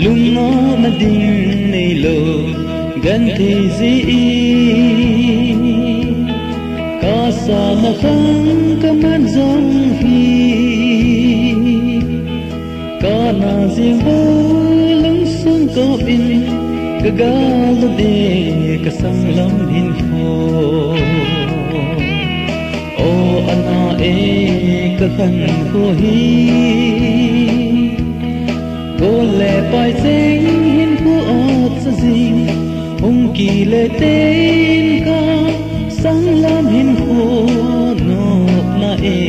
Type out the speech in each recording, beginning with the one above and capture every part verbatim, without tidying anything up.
lung nó na ding nei lo gan thi zi ka sa na khang ka man zong hi ka na zing bo lung sung ko in ka ga lo de ka sang lam hin ho o ana e ka khan ho hi cô lệ bài sinh hin cô ớt sa dinh ông kỳ lệ tên ca sáng lam hin khô nộp na e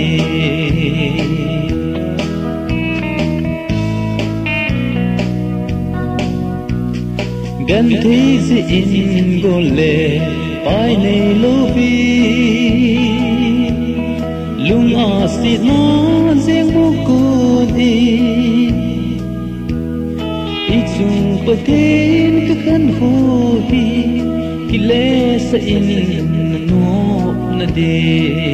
gần thi dị in cô lệ bài này lô vi lung à xịt nó riêng vô cô đi chung bờ thiên các khăn khô hi khi lệ sa in nô na de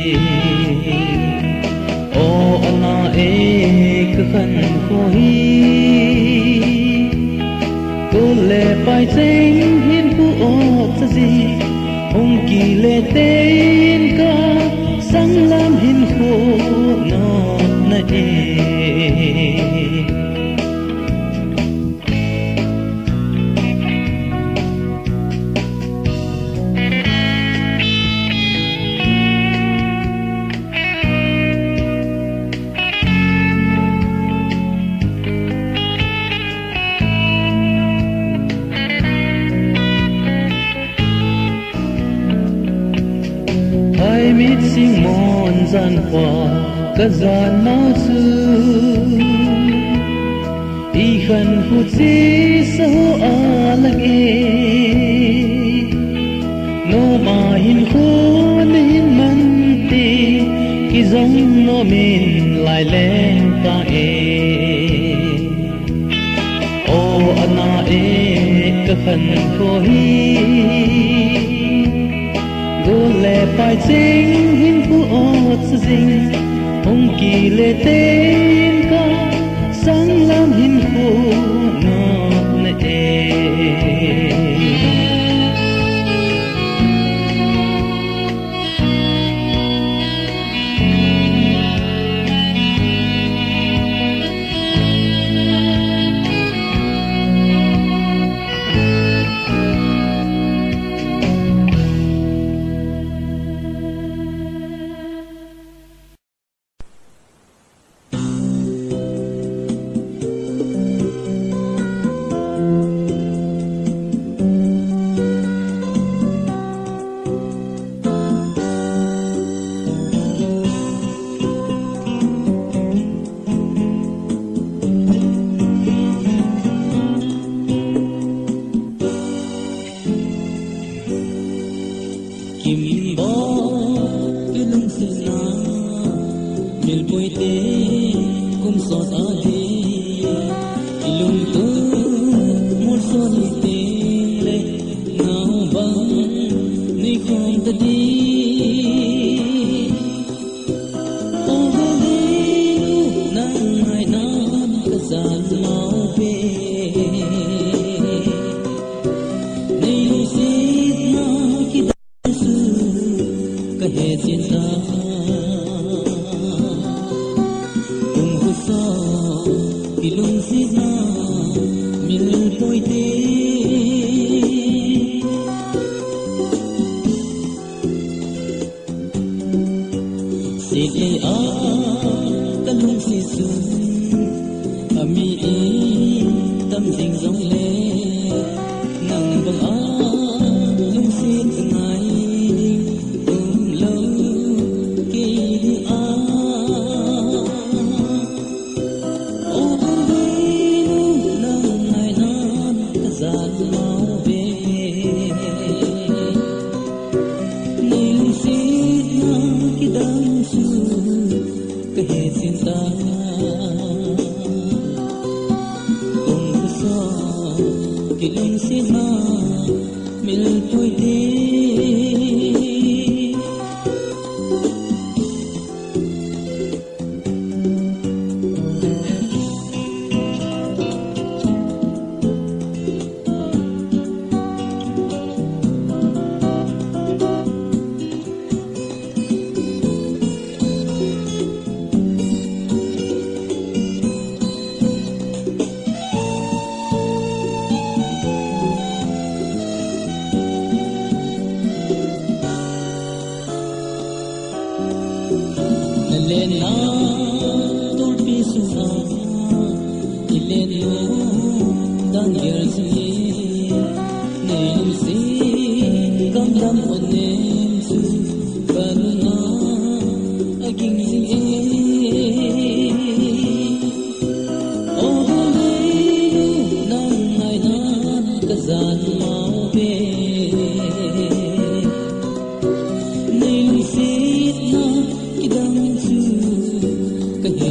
o ana e các khăn khô hi cô lệ bài tranh hiên cô ớt sa gì ông kỳ lệ tên ca sáng lam hiên khô nô na e mít sinh mòn gian hòa các gian máu sư y khăn phút gì sao à lăng e nô mà hin khô nên man tê khi giống nó mình lại lên ta e ô ana e các khăn khô hi cô lệ bài chính hin phú ớt sa dinh ông kỳ lệ tên ca sáng lam hin khô nộp na e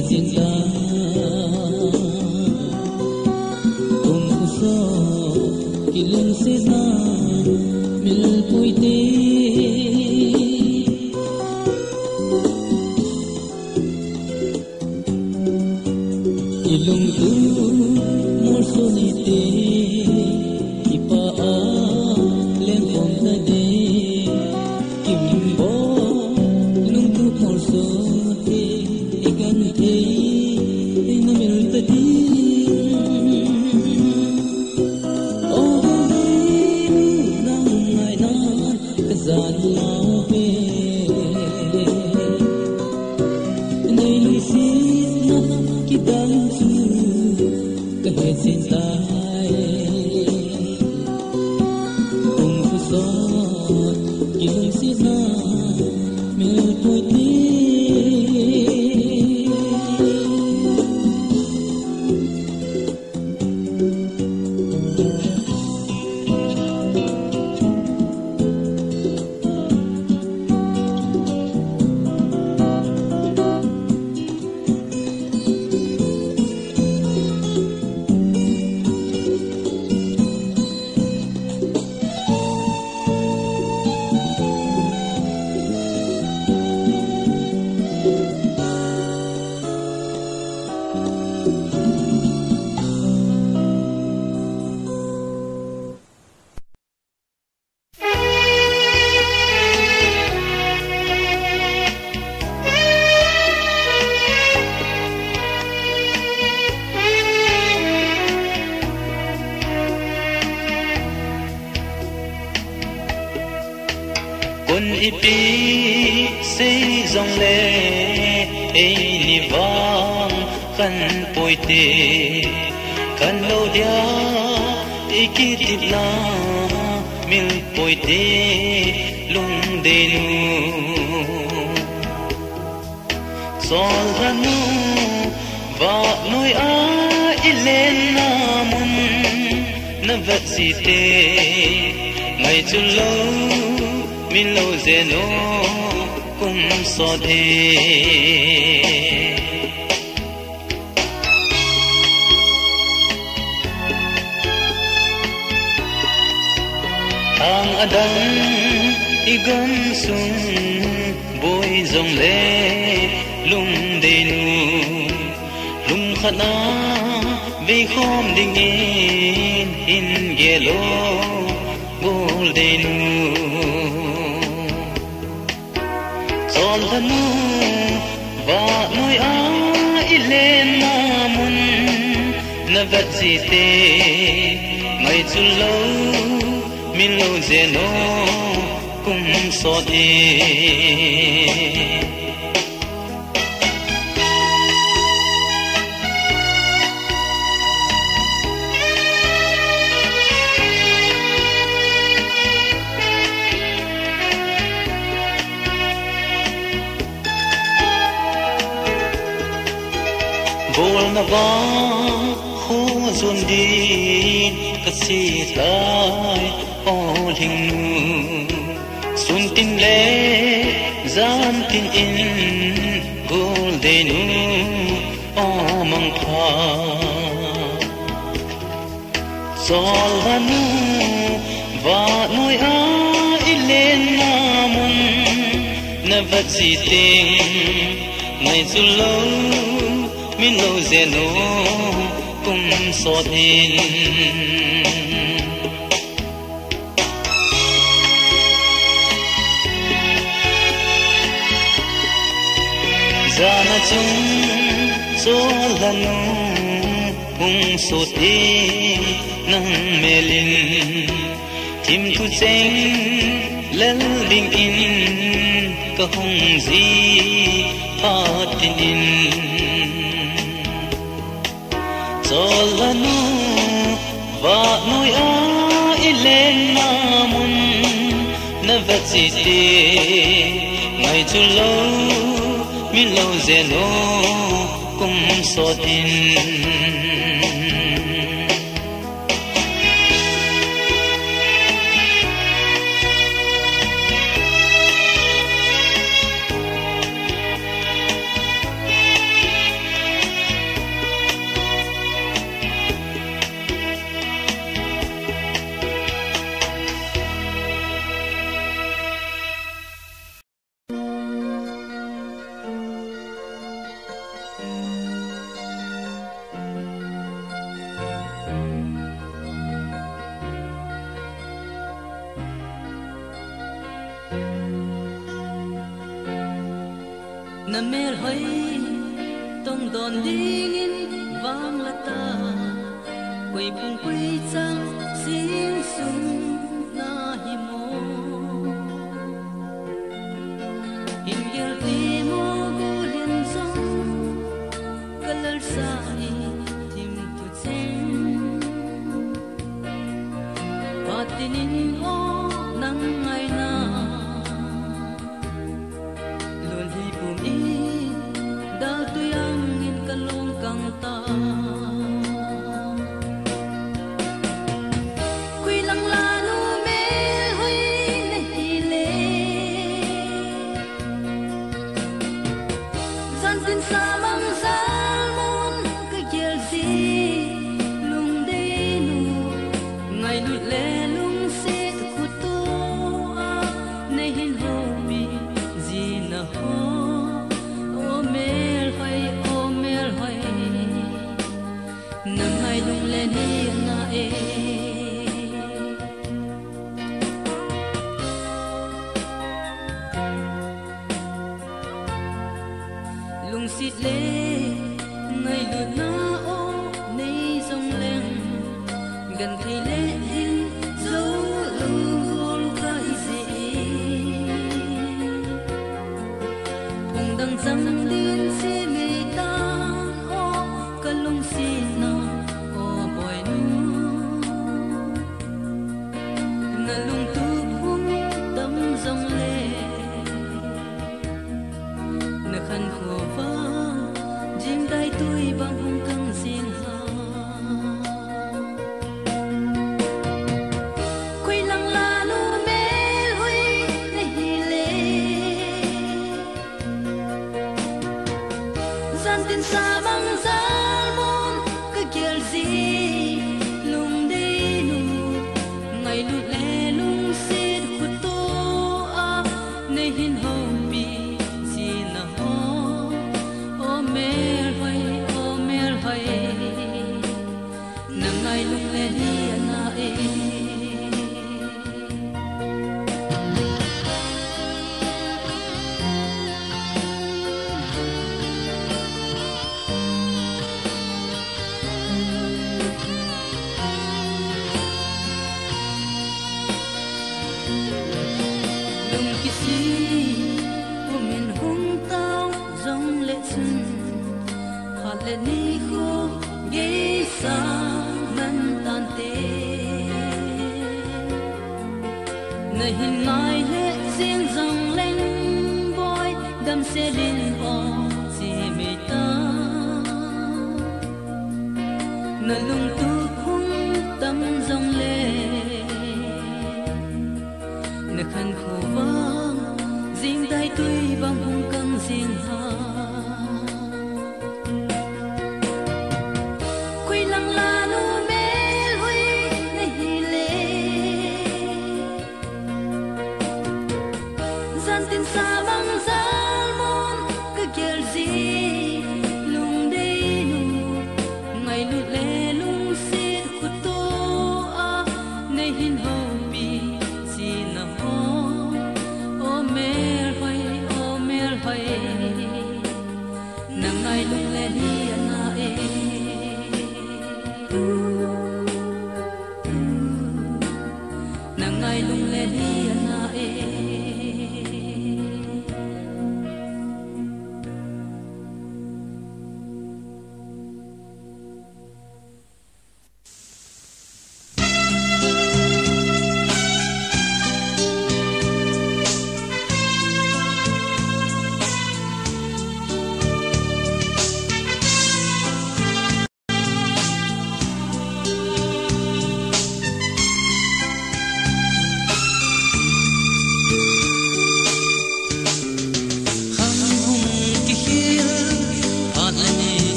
xin ta cùng so kỳ lưng sẽ ra mil vui tê ilung tu mor sonite ipa a len on na de kimbo lung tu mor so te ikan te na mil ta di o de nang ngai na ka zan lao pe nei li si na ki dang chu ka he sin tai tung fu so ki lung si na mil poi ti quân ipi xây dòng lệ ấy ni vang khăn bồi tê khăn lâu dia ikitip na mil bồi tê lung denu sol ranu va noi a ilen namun na vat si te ngày chu lâu min lâu zeno kum so de ang adan igan sun boy zong le lung de nu lung khana ve khom ding in in gelo gol de nu sol hanu va noi a ilen namun na vat si te mai chu lo min lo zeno kum so de bol na ba khu zun din ka si tai o thing nu sun tin le zan tin in gol de nu o mang pha sol hanu va noi a ilen namun na vat si ting ngày zu lâu min lo zeno kum so tin zana chung so lanu hung so tin nang melin tim tu cheng lel ding in ka hung zi patin in solanu va noi a ilen namun na vat si te ngai chu lo min lo zeno kum so tin mel hoi tong don ding in vang la ta quay pung quay chang xin sung na hi mo in yel ti mo gu lien song kalal sa i tim tu chen patinin o nang ngai na lon hi pum i da tu yang in kalong kang ta quy lăng la nu me hoi na hi le zan tin sa mang salmon ka yel si lung de nu ngai nu le lung se khu to a na hin ho mi ji na ho o mel hoi o mel hoi na ngai lung le ni na e lung xịt lê ngày lượt na ô nay dòng lên gần thấy lê hin dấu lưng hôn cái gì cùng đằng răng điên xe mê ta ô cả lung xịt na ô bồi nu ngà lung tu hung tâm dòng lê nè khăn khô vỡ jim dai tui bang hung kang sin ha quy lăng la lu me hui na hi le zan tin sa bang salmon ka gel zi lung de nu ngai lu le lung sit khu to a ne hin ho bi si na ho o mel hoi o mel hoi na ngai lung le ni na e lung kisi o min hung tao dòng lệ xuân hạt lệ ni khô ghé xa ngân tan tê nơi hình ngài lệ riêng dòng lên voi đâm xe lên o chỉ mê ta nơi lung tu hung tâm dòng lệ nơi khăn khô vang riêng tay tôi băng hung căng riêng ha quy lăng la nu me hui na hi le zan tin sa bang salmon ka gel zi lung de nu ngai lu le lung sit khu to a ne hin ho bi si na ho o mel hoi o mel hoi na ngai lung le ni na e na ngai lung le ni na e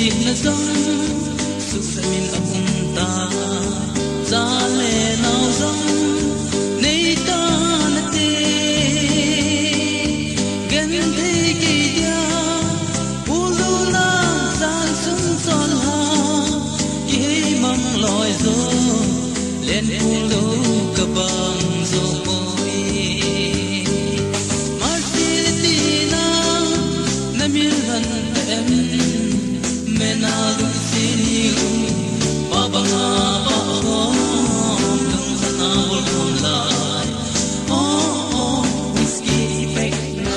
na zong su sa min apung ta za le nao zong nei ta na te gan te ki dia ulu la san sun son ha ye mang loi zo len ulu ka bang zo moi marsitina na milhan em mena lu siniu baba nga ba ho lung sana bol bol lai oh oh whiskey back na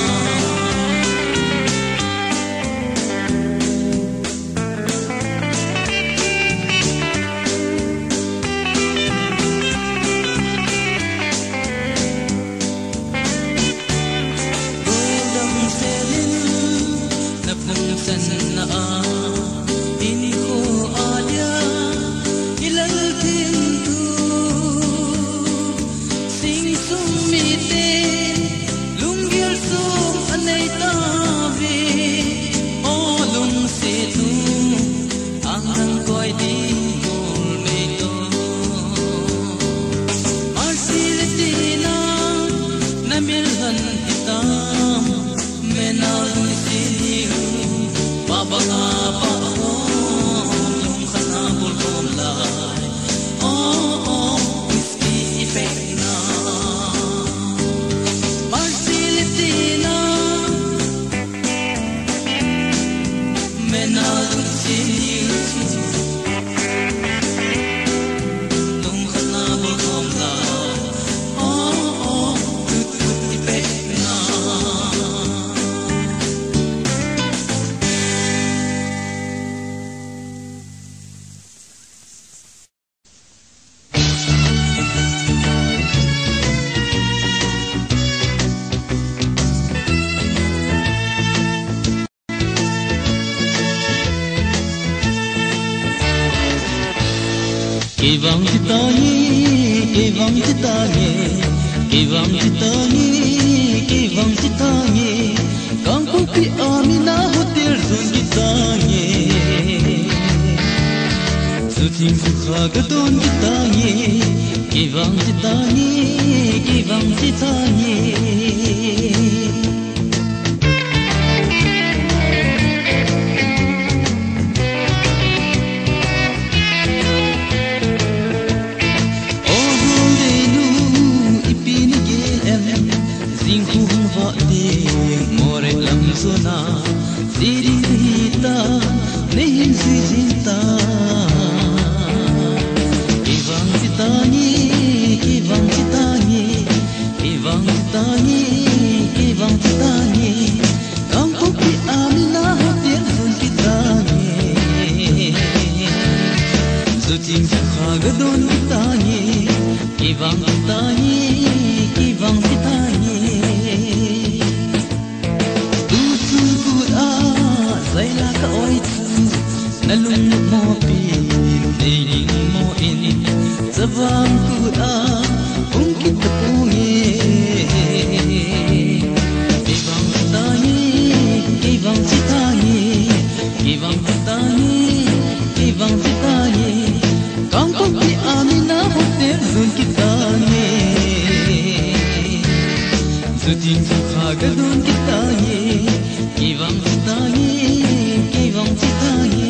kỳ vọng chỉ ta nhé kỳ vọng chỉ ta nhé kỳ vọng chỉ ta nhé kỳ vọng chỉ ta nhé con cũng bị amina hotel rồi chỉ ta nhé sự tình sự khó cái đón chỉ ta nhé kỳ vọng chỉ ta nhé kỳ vọng chỉ ta nhé Sona diri hita nehin sijinta Kivang sitani kivang sitani kivang sitani kivang sitani kampung pi amina hotel sun kitani suting sakha gadon kitani kivang sitani kivang sitani Zaila ka oi nalung mo pi nailing mo in sabang kuda kung kita pungi kibang sitani kibang sitani kibang sitani kibang sitani kampung pi amina hotel zun kitani suting sakha gadun kitani kibang sitani kibang sitani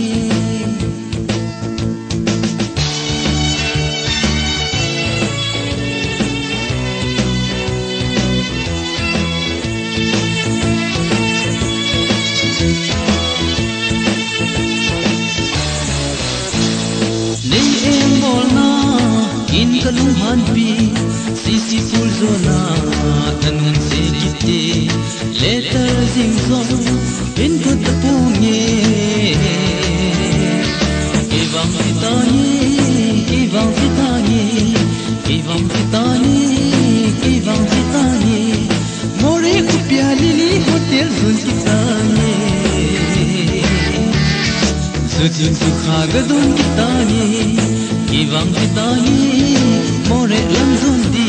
nei em bolna in kalunghan pi sisi full zona tangan se kite letter zingzong in good punge kibang sitani kibang sitani kibang sitani kibang sitani more kupya lili hotel zun kitani suting sukha gadun kitani kibang sitani more lam zun di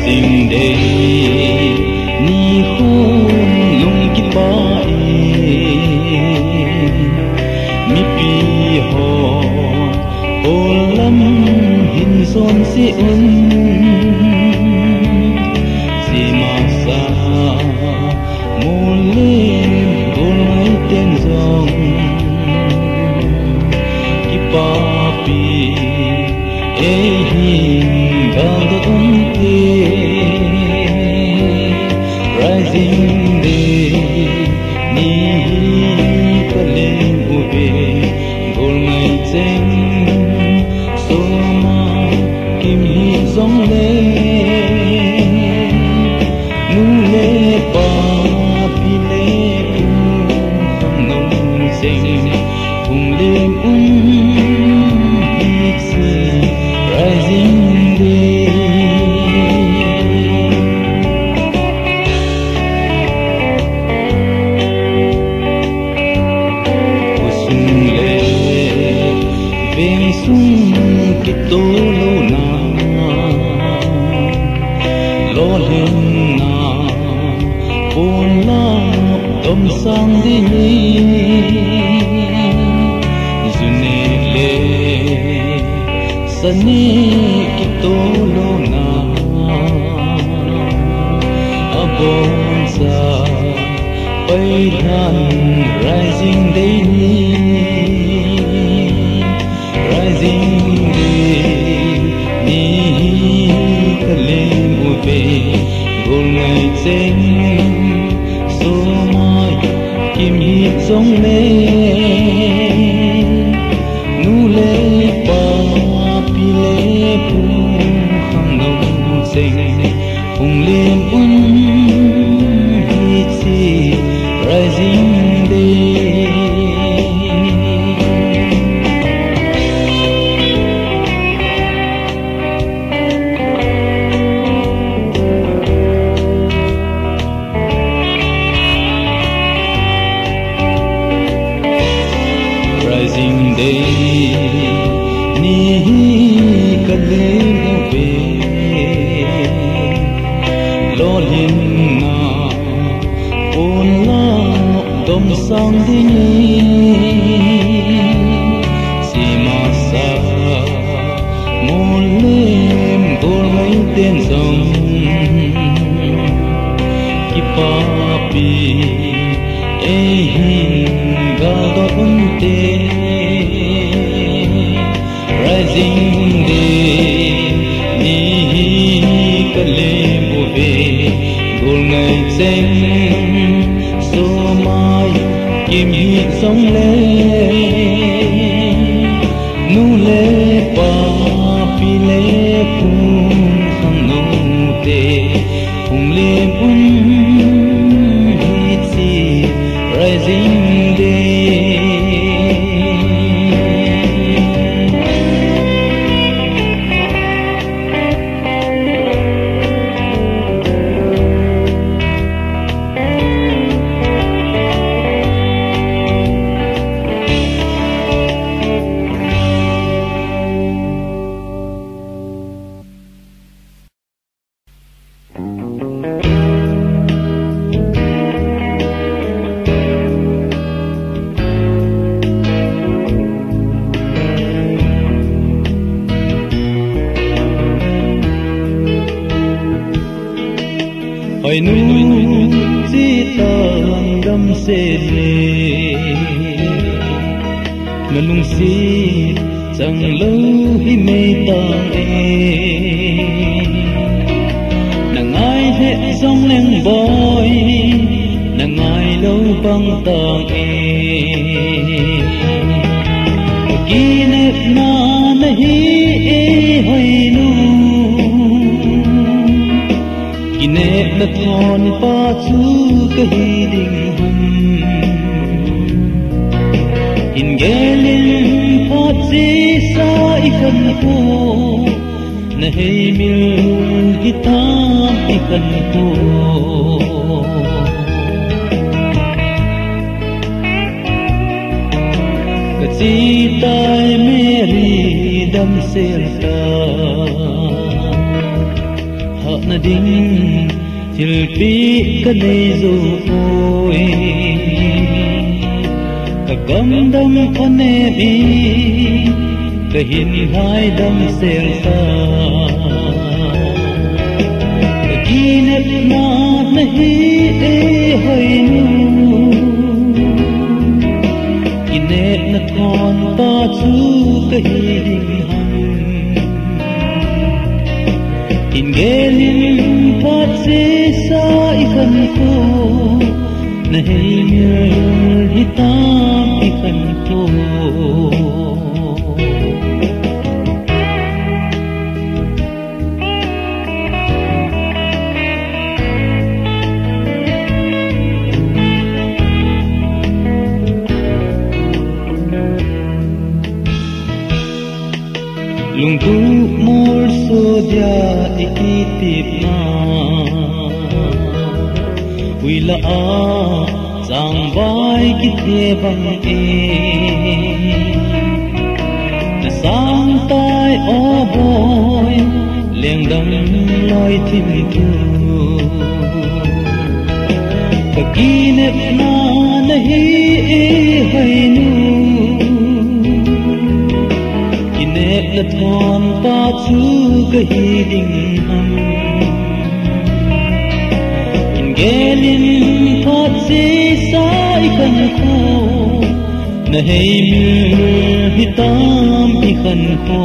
Rising day ni khôn lung ki ba mi pi ho olam hin son si un si ma sa mo le gol mai ten zong ki pa pi e hin ga do un te rising day ni kale ube gol mai cheng so ma kim hi zong le nu le pa pi le pu không nong sing cùng đêm um rising day kusung le veng sung kito lo na lo lên na pon la dom sang di ni zune le sani kito lo na abon sa pai than rising day ni rising day ni kalem ube gol ngai cheng so mai kim hi song le nu le pa pi le pu khang nong sing cùng lim un hi chi rising day rising day ni kale ube lo lin na on la dom sang di ni si ma sa mo lem gol mai ten song ki pa pi e hin ga do un te rising day ni kalem ube gol ngai cheng so mai kim hi song le nu le pa pi le pu khang nong te cùng le un hi chi rising day hỏi nu chỉ tang đam se le mà lung si chẳng lâu hi mê tang e nàng ai hệ dòng lên boy nàng ai lâu băng tang e ki nep na nahi e hỏi nu nep na thon pa chu ka hi ding hum in gelin pa chi sa i kan ko na hey mil hitam i kan ko ka chi tai meri dam sel ta na ding til pi ka nei zo oi ka gam dam ane bi ka hin hai dam sel sa ka kinet na nahi e hoi nu kinet na thon ta chu ka hi ding in gelin pat se sa ikan ko na hilmer hitam ikan ko lung tu mor so dia ikitip na wila a sang vai kithe bang e na sang tai o boy leng dam loi tim tu ka kinep na nahi e hai nu la thon ta chu ka hi ding ham in gelin thot se sai kan ko na hei mi hitam i kan ko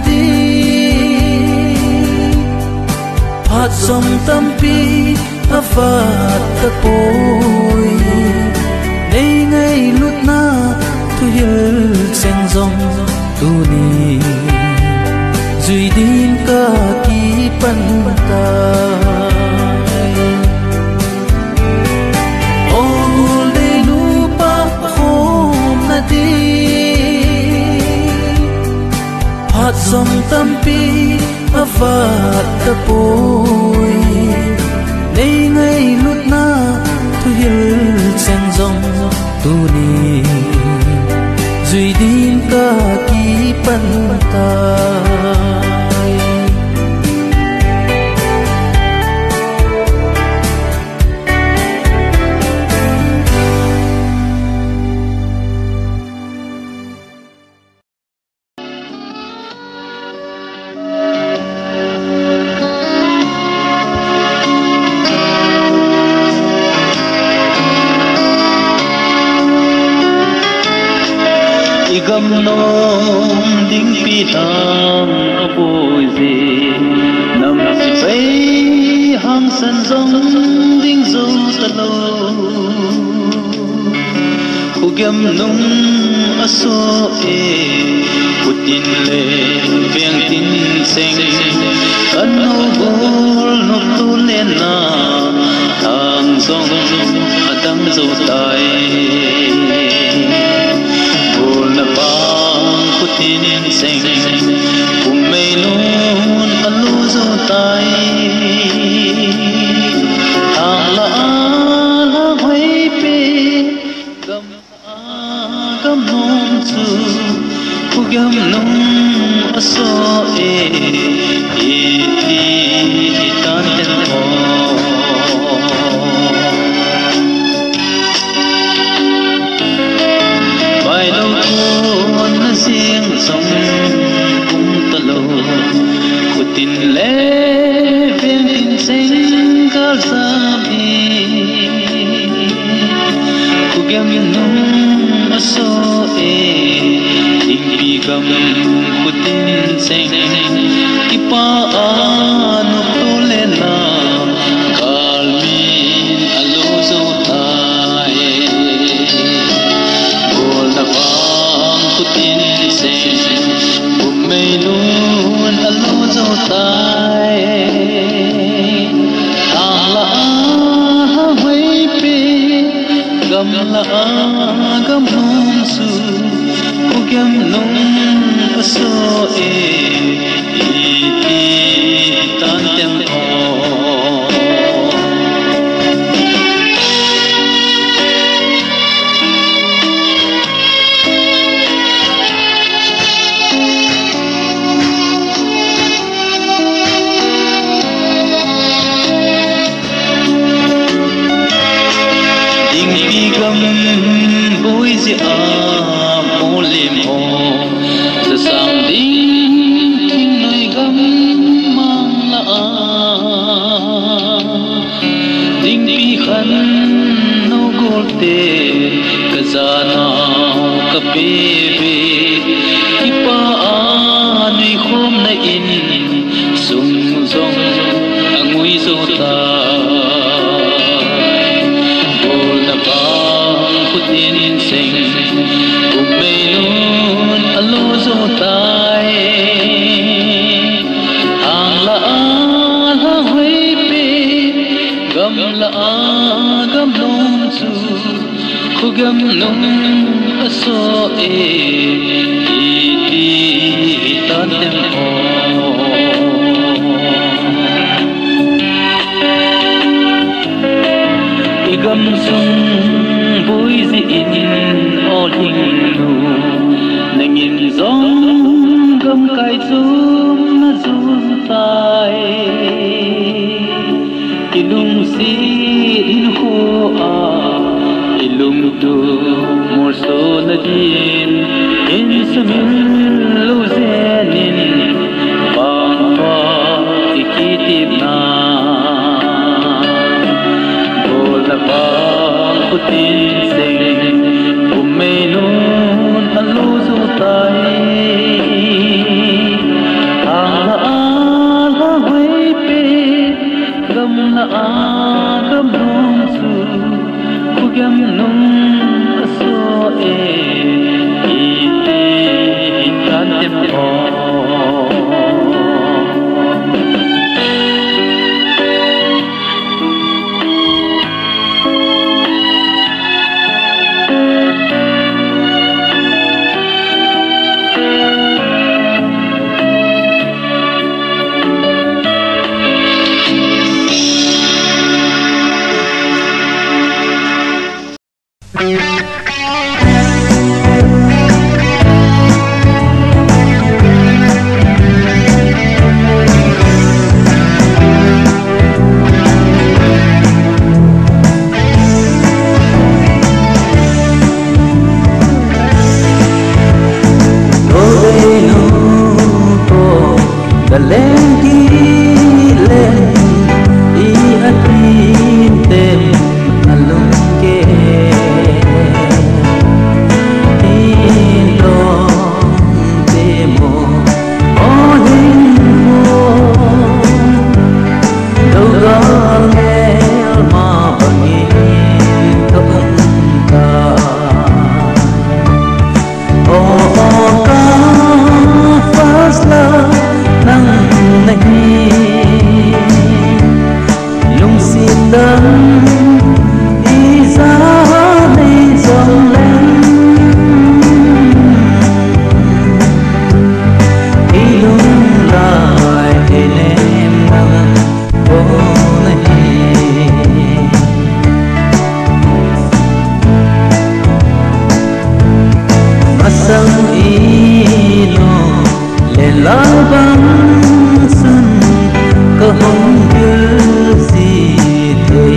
som tâm pi phát ta bôi đây ngay lúc na thu hill sen rong tu ni duy din ka ki pan ta ol de lu pa khom na ti hat som tampi avat ta poi nei ngay lúc na thu hill sen rong tu ni duy din ka ki pan ta gam nom ding pi tam apoi ze nam si pai hang san zong ding zo ta lo khu gam nong aso e putin le veng tin seng kan no bol no tu le na thang zong adang zo tai tin seng cùng mây luôn alu zo tai hàng la la hoy pe gam a gam non su khu gam nong aso e e e tan ten ho bai lo riêng sông cũng ta lô khu tin lẽ viên tin sinh cả giam đi khu gam nung mà so e tình bi gam khu tin sinh kipa anu tu lên na kalmin alo zo tai bol na vang khu tin cùng mây luôn alo zo tai hàng la hoy pe gam la gam non su khu gam nong aso e e tan tem o bối gì à mô liềm hồ giờ sang đinh kinh nơi gấm mang lạ đinh pi khăn nô gol tê cả già nào cả bê bê kipa nơi khom na in sung rong angui zo ta tin sing cùng mây luôn alo zo tai hàng la la hoy pe gam la gam non su khu gam nong aso e e tan tem o e gam sung vui gì in ô linh lu nâng in giông gầm cài zoom na zoom tai ki lung si in ho a ki lung tu mor so na din in samin lu zenin bang pa ikitip na bol na bang putin cùng mây luôn alo zo tai hàng la la hoy pe gam la gam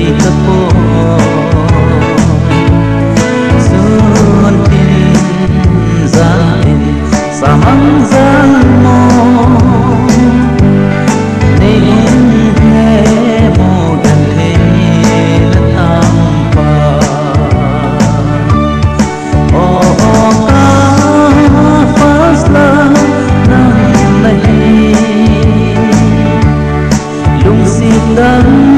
tập phố xuân tin gian tin sang gian mô nên nghe mô gần thế đất am pa ô ta phát la nang nahi lung xin đắng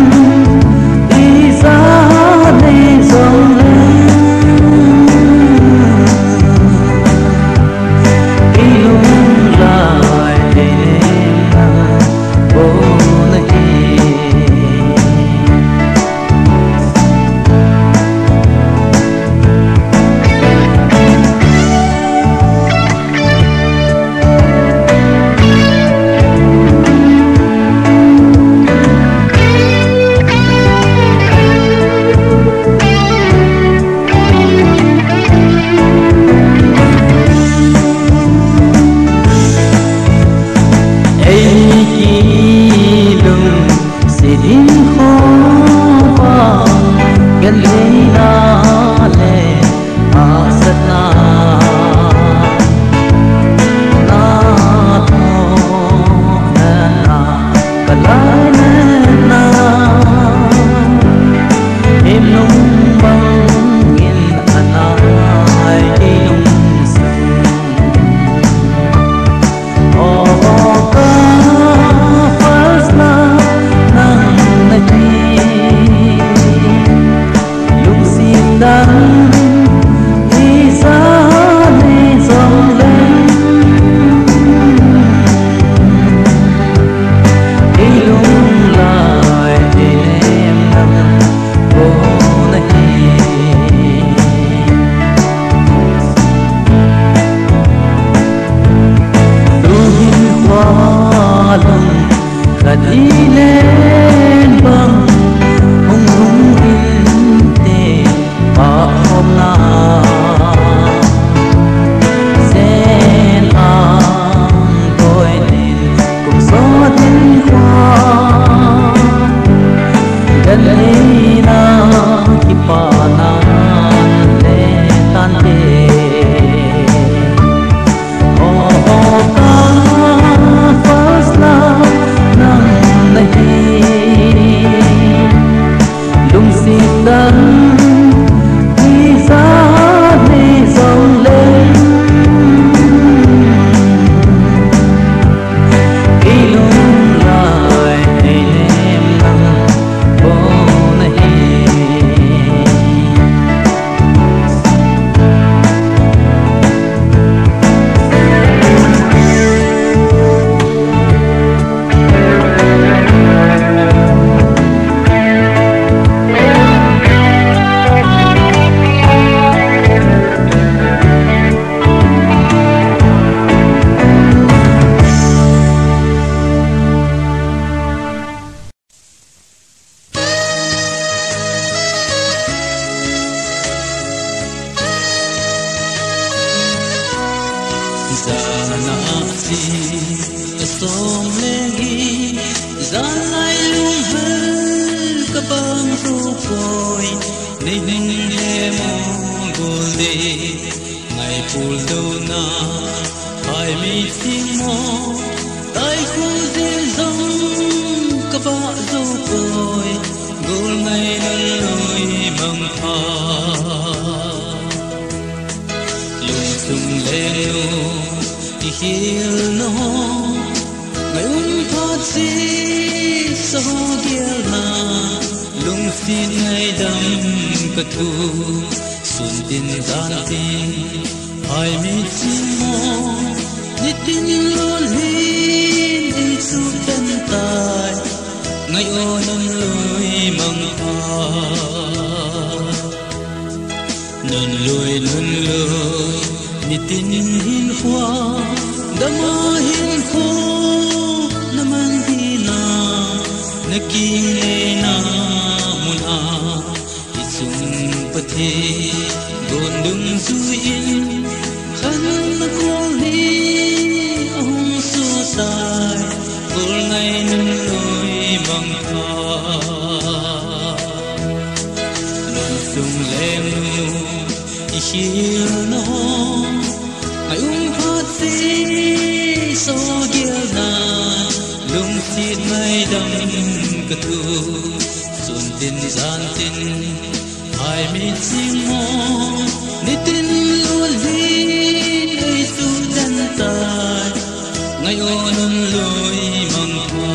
sung lem nu i hir no ai um phat si so gel na lung sit mai dam ka tu sun tin zan tin ai mi sing mo ni tin lul hin ai su dan ta ngai on loi mang pha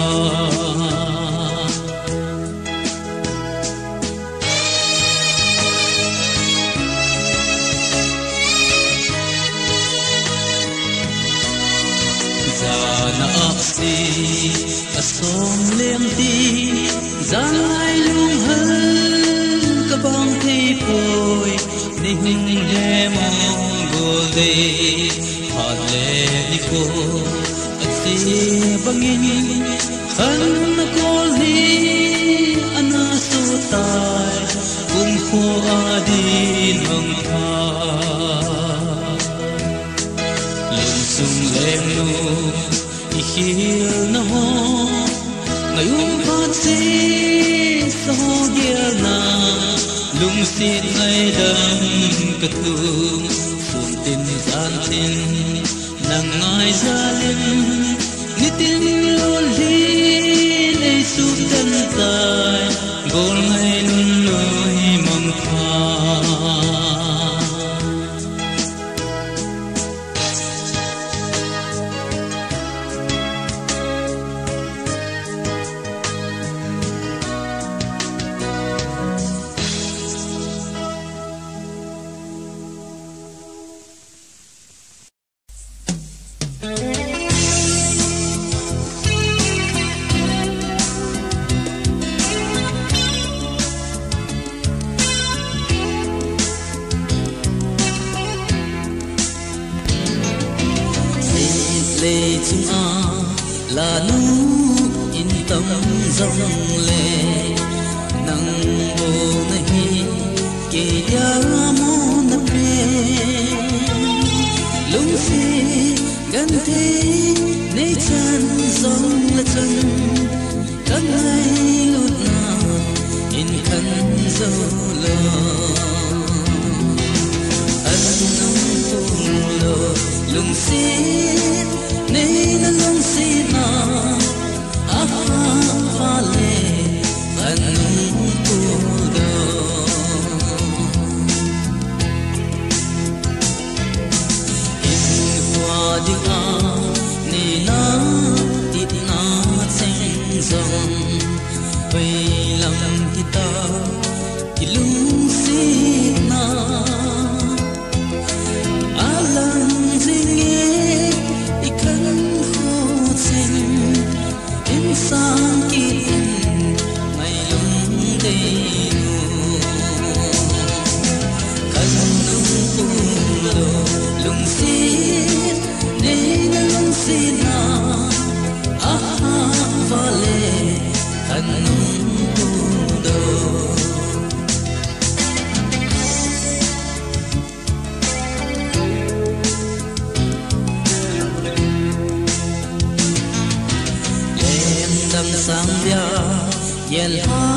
asom lem ti giang ai lung hân ka bang thei poi ni hing he mong gol de hat le ni ko ati bangin khan na kol ni ana su tai kum kho adin hang tha lung sung lem nu hir na ho ngày um phát si so gel na lung sit ngày đam ka tu sun tin san tin nang ngai za lim ni tin lol hi nei su tan tai gol ngày nun loi mang pha là nu in tâm dòng lệ nang bo nahi ke ya mo na pe lung si gan the nei chan dòng la chân kan ai lut na in kan zo lo an nang tu lo lung si nei na lung si na a fa le an tu do in qua đi a ni na ti na seng zong pai lam kita ki lung si na alam zinge sang kitin mai lung de nu kan lung tu lo lung si ne na lung si na a va le kan lung tu do sang bia yel ha